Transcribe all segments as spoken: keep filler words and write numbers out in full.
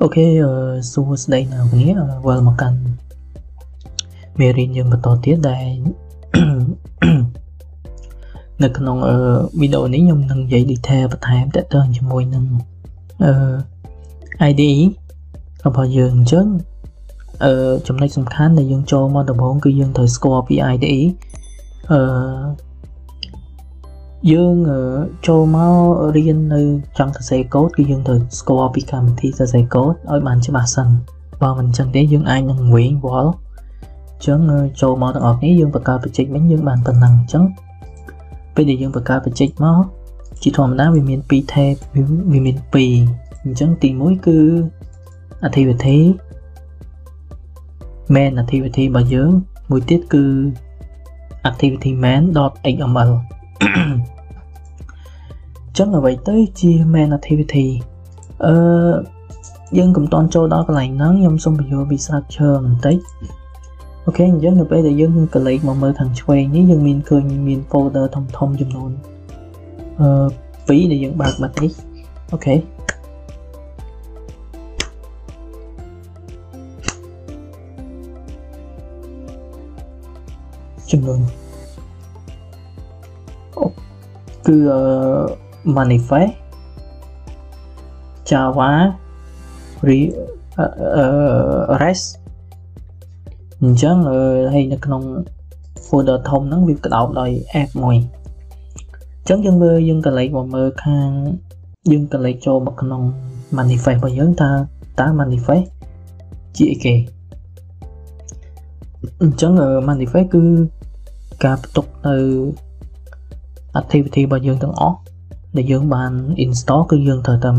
Ok, uh, so đây nào nghĩa uh, well mà cần mê riêng dân bắt đầu tiết đây nơiក្នុង videoនេះខ្ញុំនឹងនិយាយ detail បន្ថែមតទៅជាមួយនឹង i đê e របស់យើងអញ្ចឹងអឺចំណុចសំខាន់ដែលយើងចូលមកដំបូងគឺយើងត្រូវស្គាល់ពី i đê e អឺយើងចូលមករៀននៅចង់សរសេរកូដគឺយើងត្រូវស្គាល់ពីកម្មវិធីសរសេរកូដឲ្យបានច្បាស់សិនបើមិនអញ្ចឹងទេយើងអាចនឹងវែងវល់អញ្ចឹងចូលមកទាំងអស់គ្នាយើងបង្កើត project វិញយើងបានប៉ុណ្ណឹងអញ្ចឹងពេលដែលយើងបង្កើត project មកជាធម្មតាវាមានពីរ tab វាមានពីរអញ្ចឹងទីមួយគឺ activity main activity របស់យើងមួយទៀតគឺ activity main.xml ចឹងអ្វីទៅជា main activity អឺយើងកុំតន់ចូលដល់កន្លែងហ្នឹងខ្ញុំសូមបញ្យល់ពី structure បន្តិចអូខេអញ្ចឹងនៅពេលដែលយើងកលេចមកមើលខាងឆ្វេងនេះយើងមានឃើញមាន folder ធំធំចំនួនអឺពីរដែលយើងបើកបាត់នេះអូខេចំនួនគឺ manifest java rest អញ្ចឹងហើយនៅក្នុង folder ធំហ្នឹងវាក្តោបដោយ app មួយអញ្ចឹងយើងមើលយើងកលេចមកមើលខាងយើងកលេចចូលមកក្នុង manifest របស់យើងតើតើ manifest ជាអីគេអញ្ចឹង manifest គឺការផ្ទុកនៅ activity របស់យើងទាំងអស់ដែលយើងបាន install គឺយើងត្រូវតែ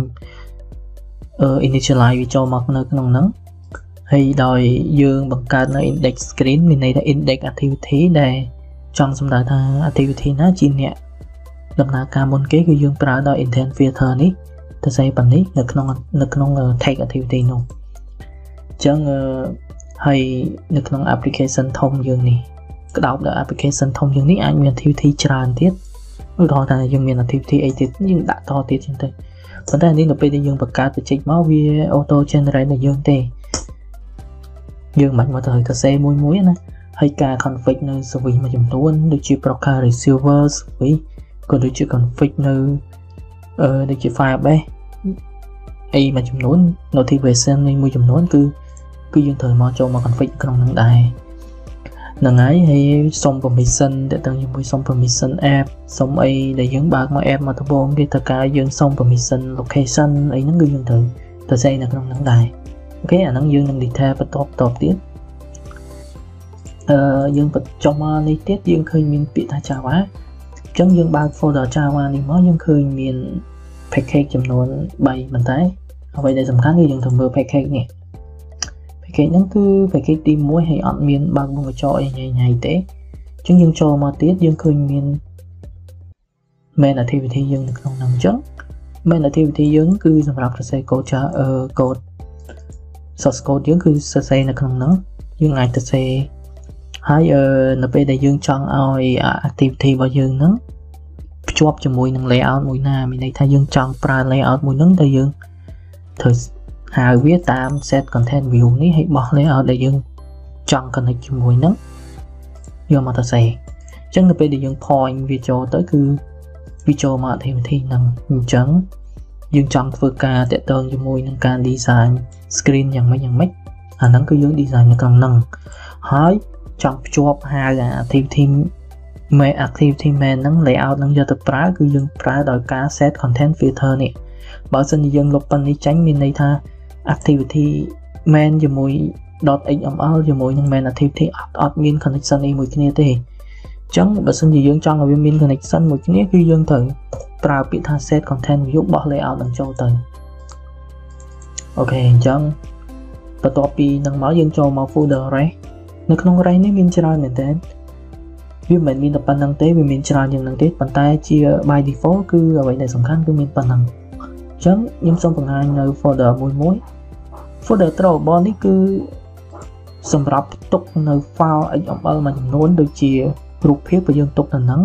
initialize វាចូលមកនៅក្នុងហ្នឹងហើយដោយយើងបង្កើតនៅ index screen មានន័យថា index activity ដែលចង់សំដៅថា activity ណាជាអ្នកដំណើរការមុនគេគឺយើងប្រើដោយ intent filter នេះទៅសេប៉ុណ្នេះនៅក្នុងនៅក្នុង tag activity នោះអញ្ចឹងហើយនៅក្នុង application ធំយើងនេះក្តោបដល់ application ធំយើងនេះអាចមាន activity ច្រើនទៀតឧទាហរណ៍ថាយើងមាន activity អីទៀតយើងដាក់តទៀតចឹងទៅប៉ុន្តែនេះនៅពេលដែលយើងបង្កើត project មកវា auto generate ដល់យើងទេយើងមិនមកត្រូវទៅសេមួយមួយណាហើយការ config នៅ service មួយចំនួនដូចជា broker receiver service ក៏ដូចជា config នៅអឺដូចជា firebase អីមួយចំនួន notification នៃមួយចំនួនគឺគឺយើងត្រូវមកចូលមក config ក្នុងហ្នឹងដែរហ្នឹងហើយហើយសុំ permission តើតើជាមួយសុំ permission app សុំអីដែលយើងបើកមក app មកដំបូងគេត្រូវការយើងសុំ permission location អីហ្នឹងគឺយើងត្រូវទៅសេនៅក្នុងហ្នឹងដែរអូខេអាហ្នឹងយើងនឹង detail បន្តបន្តទៀតអឺយើងបញ្ចុះមកនេះទៀតយើងឃើញមានពាក្យថា Java អញ្ចឹងយើងបើក folder Java នេះមកយើងឃើញមាន package ចំនួនបីប៉ុន្តែអ្វីដែលសំខាន់គឺយើងត្រូវមើល package នេះ package ហ្នឹងគឺ package ទីមួយហើយអត់មានបើកវងកញ្ចក់អីញ៉ៃញ៉ៃទេអញ្ចឹងយើងចូលមកទៀតយើងឃើញមាន main activity យើងនៅក្នុងហ្នឹងអញ្ចឹង main activity យើងគឺសម្រាប់សរសេរកូដចាអឺកូដ source code យើងគឺសរសេរនៅក្នុងហ្នឹងយើងអាចសរសេរហើយអឺនៅពេលដែលយើងចង់ឲ្យ activity របស់យើងហ្នឹងភ្ជាប់ជាមួយនឹង layout មួយណាមានន័យថាយើងចង់ប្រើ layout មួយហ្នឹងតែយើងត្រូវហៅវាតាម set content view នេះហើយបោះ layout ដែលយើងចង់ connect ជាមួយហ្នឹងយកមកសរសេរអញ្ចឹងនៅពេលដែលយើង point វាចូលទៅគឺវាចូលមក activity ហ្នឹងអញ្ចឹងយើងចង់ធ្វើការតាក់ទងជាមួយនឹងការ design screen យ៉ាងម៉េចយ៉ាងម៉េចអាហ្នឹងគឺយើង design នៅក្នុងហ្នឹងហើយចង់ភ្ជាប់ហៅ activity main activity main ហ្នឹង layout ហ្នឹងយកទៅប្រើគឺយើងប្រើដោយការ set content filter នេះបើសិនជាយើងលុបប៉ុណ្នេះចេញមានន័យថា activity main ជាមួយ .xml ជាមួយនឹង main activity អត់អត់មាន connection អីមួយគ្នាទេអញ្ចឹងបើសិនជាយើងចង់ឲ្យវាមាន connection មួយគ្នាគឺយើងត្រូវប្រើពាក្យថា set content view បោះ layout នឹងចូលទៅអូខេអញ្ចឹងបន្ទាប់ពីនឹងមកយើងចូលមក folder array នៅក្នុង array នេះមានច្រើនមែនតើវាមិនមានតែប៉ុណ្្នឹងទេវាមានច្រើនជាងហ្នឹងទេប៉ុន្តែជា by default គឺអ្វីដែលសំខាន់គឺមានប៉ុណ្ណឹងអញ្ចឹងខ្ញុំសូមបង្ហាញនៅ folder មួយមួយ folder throwable នេះគឺសម្រាប់ផ្ទុកនៅ file xml មួយចំនួនដូចជារូបភាពដែលយើងទុកនៅហ្នឹង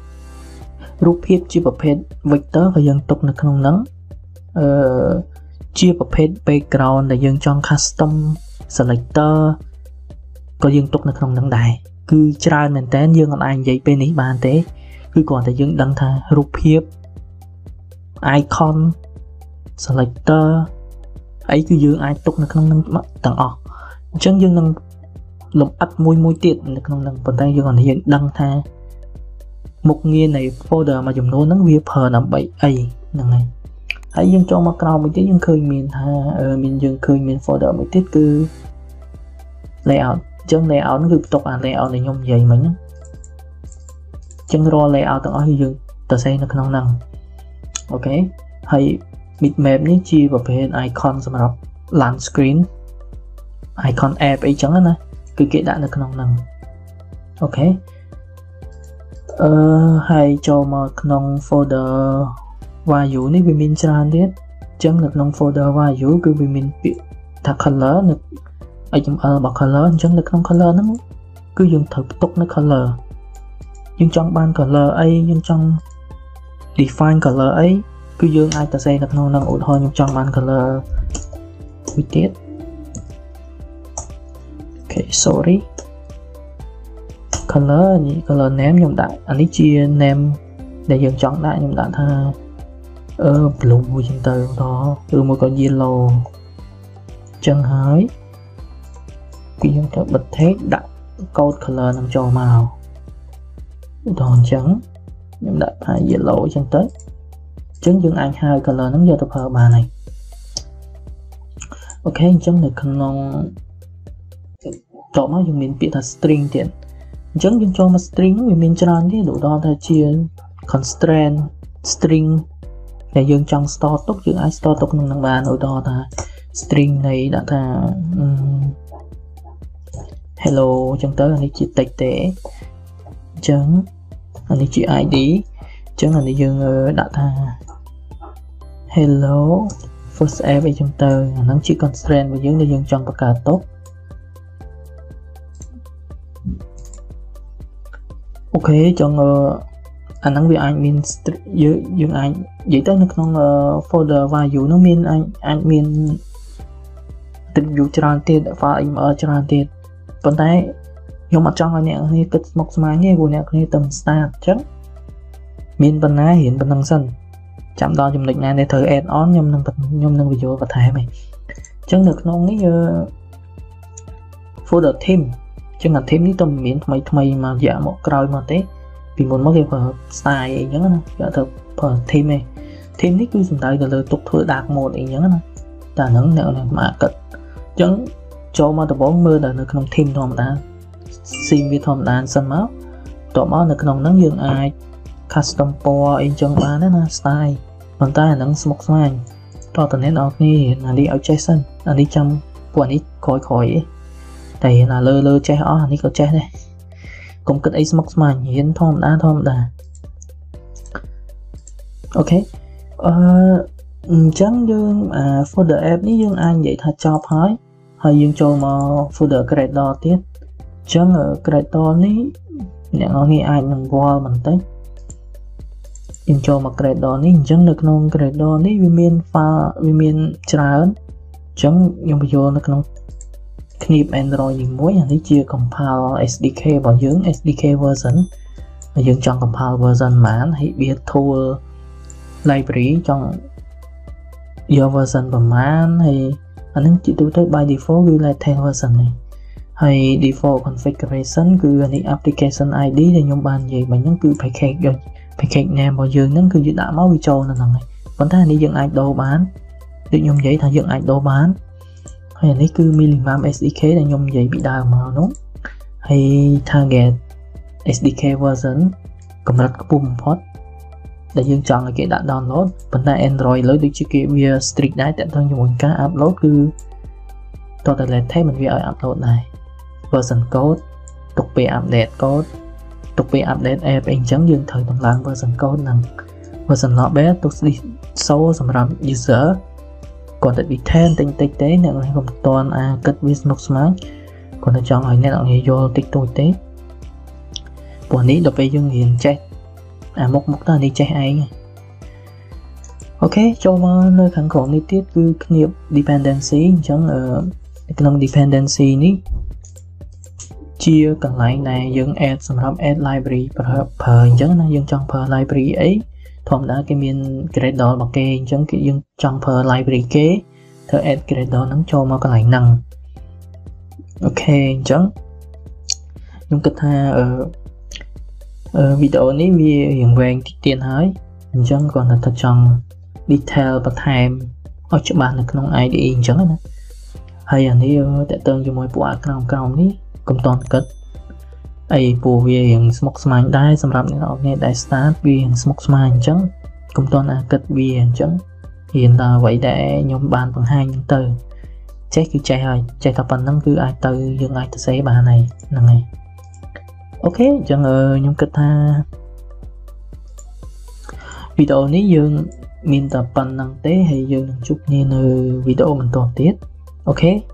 រូបភាពជាប្រភេទ vector ក៏យើងទុកនៅក្នុងហ្នឹងអឺ chiaប្រភេទ background ដែលយើងចង់ custom selector ក៏យើងទុកនៅក្នុងនឹងដែរគឺច្រើនមែនតើយើងអត់អាចនិយាយពេលនេះបានទេគឺគ្រាន់តែយើងដឹងថារូបភាព icon selector អីគឺយើងអាចទុកនៅក្នុងនឹងទាំងអស់អញ្ចឹងយើងនឹងលម្អិតមួយមួយទៀតនៅក្នុងនឹងប៉ុន្តែយើងអត់យើងដឹងថាមុខងារនៃ folder មួយចំនួនហ្នឹងវាប្រើដើម្បីអីហ្នឹងហើយហើយយើងចូលមកក្រោមមួយទៀតយើងឃើញមានថាមានយើងឃើញមាន folder មួយទៀតគឺ layout អញ្ចឹង layout ហ្នឹងគឺបន្ទុកអា layout ដែលខ្ញុំនិយាយមិញហ្នឹងអញ្ចឹងរាល់ layout ទាំងអស់គឺយើងទៅសេនៅក្នុងហ្នឹងអូខេហើយ bitmap នេះជាប្រភេទ icon សម្រាប់ land screen icon app អីចឹងណាគឺគេដាក់នៅក្នុងហ្នឹងអូខេអឺហើយចូលមកក្នុង folder value នេះវាមានច្រើនទៀតអញ្ចឹងនៅក្នុង folder value គឺវាមានពាក្យថា color នៅ เอ็กซ์ เอ็ม แอล របស់ color អញ្ចឹងនៅក្នុង color ហ្នឹងគឺយើងត្រូវផ្ទុកនៅ color យើងចង់បាន color អីយើងចង់ define color អីគឺយើងអាចទៅសេនៅក្នុងហ្នឹងឧទាហរណ៍ខ្ញុំចង់បាន color មួយទៀតអូខេ sorry color នេះ color name ខ្ញុំដាក់អានេះជា name ដែលយើងចង់ដាក់ខ្ញុំដាក់ថាអឺ blue ចឹងទៅបន្តឬមួយក៏ yellow ចឹងហើយគឺយើងត្រូវបិទ text ដាក់ code color នឹងចូលមកឧទាហរណ៍ចឹងខ្ញុំដាក់ថា yellow ចឹងទៅចឹងយើងអាចហៅ color ហ្នឹងយកទៅប្រើបានហើយអូខេអញ្ចឹងនៅក្នុងតមកយើងមានពាក្យថា string ទៀតអញ្ចឹងយើងចូលមក string វាមានច្រើនទៀតឧទាហរណ៍ថាជា constraint string ដែលយើងចង់ store ទុកយើងអាច store ទុកក្នុងនឹងបានឧទាហរណ៍ថា string នៃដាក់ថា hello អញ្ចឹងទៅអានេះជា text ទេអញ្ចឹងអានេះជា i d អញ្ចឹងអានេះយើងដាក់ថា hello first app អីចឹងទៅអាហ្នឹងជា constraint របស់យើងដែលយើងចង់បង្កើតទុកអូខេចង់អាហ្នឹងវាអាចមានយើងយើងអាចនិយាយទៅនៅក្នុង folder value ហ្នឹងមានអាចអាចមាន attribute ច្រើនទៀត file เอ็กซ์ เอ็ม แอล ច្រើនទៀតប៉ុន្តែខ្ញុំអត់ចង់ឲ្យអ្នកគ្នាគិតស្មុគស្មាញទេព្រោះអ្នកគ្នាទៅ start អញ្ចឹងមានប៉ុណ្ណារៀនប៉ុណ្ណឹងសិនចាំដល់ចំណុចណាដែលត្រូវ add on ខ្ញុំនឹងខ្ញុំនឹងបញ្ចូលបន្ថែមឯងអញ្ចឹងនៅក្នុងនេះ folder theme អញ្ចឹងអា theme នេះទៅមានថ្មីថ្មីមករយៈមកក្រោយមកទេពីមុនមកគេប្រើ style អីចឹងណាគេទៅប្រើ theme ឯង theme នេះគឺសំដៅទៅលើទុកធ្វើ dark mode អីចឹងណាតែហ្នឹងអ្នកនឹងមកគិតអញ្ចឹងចូលមកដំបូងមើលនៅក្នុង theme ធម្មតា sim វាធម្មតាសិនមកតបមកនៅក្នុងហ្នឹងយើងអាច custom ពណ៌អីចឹងបានណា style ប៉ុន្តែអាហ្នឹងស្មុគស្មាញតតអ្នកនរគ្នាអានេះឲ្យចេះសិនអានេះចាំពួកនេះក្រោយក្រោយឯងតែណាលើលើចេះអស់អានេះក៏ចេះដែរកុំគិតអីស្មុគស្មាញរៀនធម្មតាធម្មតាអូខេអឺអញ្ចឹងយើងអា folder app នេះយើងអាចនិយាយថាចប់ហើយហើយយើងចូលមក folder creator ទៀតអញ្ចឹង creator នេះអ្នកនរគ្នាអាចនឹងវល់បន្តិចយើងចូលមក creator នេះអញ្ចឹងនៅក្នុង creator នេះវាមាន file វាមានច្រើនអញ្ចឹងខ្ញុំបញ្ចូលនៅក្នុងคลิป Android មួយអានេះជា compile เอส ดี เค របស់យើង เอส ดี เค version ហើយយើងចង់ compile version ប៉ុន្មានហើយវា tool library ចង់យក version ប៉ុន្មានហើយអានឹងជាទូទៅ by default គឺ latest version នេះហើយ default configuration គឺអានេះ application ไอ ดี ដែលខ្ញុំបាននិយាយមិញហ្នឹងគឺ package យក package name របស់យើងហ្នឹងគឺយើងដាក់មកវាចូលនៅហ្នឹងហើយប៉ុន្តែអានេះយើងអាចដូរបានដូចខ្ញុំនិយាយថាយើងអាចដូរបានហើយអានេះគឺ minimum เอส ดี เค ដែលខ្ញុំនិយាយពីដើមមកនោះហើយ target เอส ดี เค version កម្រិតខ្ពស់បំផុតដែលយើងចង់ឲ្យគេដាក់ download ប៉ុន្តែ Android លើដូចជាគេវា strict ដែរតែទៅជាមួយការ upload គឺតតែ latest មិនវាឲ្យ upload ដែរ version code ទុកពេល update code ទុកពេល update app អីចឹងយើងត្រូវតម្លើង version code ហ្នឹង version logger ទុក so សម្រាប់ user គាត់តែ detail តិចតិចទេអ្នកនរកុំតន់អាគិតវាស្មុគស្មាញគាត់តែចង់ឲ្យអ្នកនរយល់តិចតួចទេព្រោះនេះដល់ពេលយើងរៀនចេះអាមុខមុខទៅនេះចេះឯង ok cho mà nơi kháng khổ này tiết cứ nghiệp dependency chẳng ở trong dependency ní chia cần lại này dương add sản phẩm add library per chẳng là dương trong per library ấy thom đã cái miền grade đó bằng cái chẳng cái dương trong per library kế thợ add grade đó nó cho mà cái lại năng ok chẳng nhưng cái tha ở ở video này vì hiện vàng tiền hỏi chẳng còn là thật trong detail và time ở chỗ bạn là không ai đi chẳng là hay là nếu để tương cho mỗi bộ trong trong ní công toàn cất ai bộ về hiện smoke smile đai sản phẩm nó nghe đại start vì hiện smoke smile chẳng công toàn là cất vì hiện chẳng hiện là vậy để nhóm bàn bằng hai những từ check cái chạy hơi chạy tập phần năng cứ ai từ dừng ai từ xe bà này là này ok chẳng ở nhóm cất tha video ní dương mình tập phần năng tế hay dương chút như video mình toàn tiết ok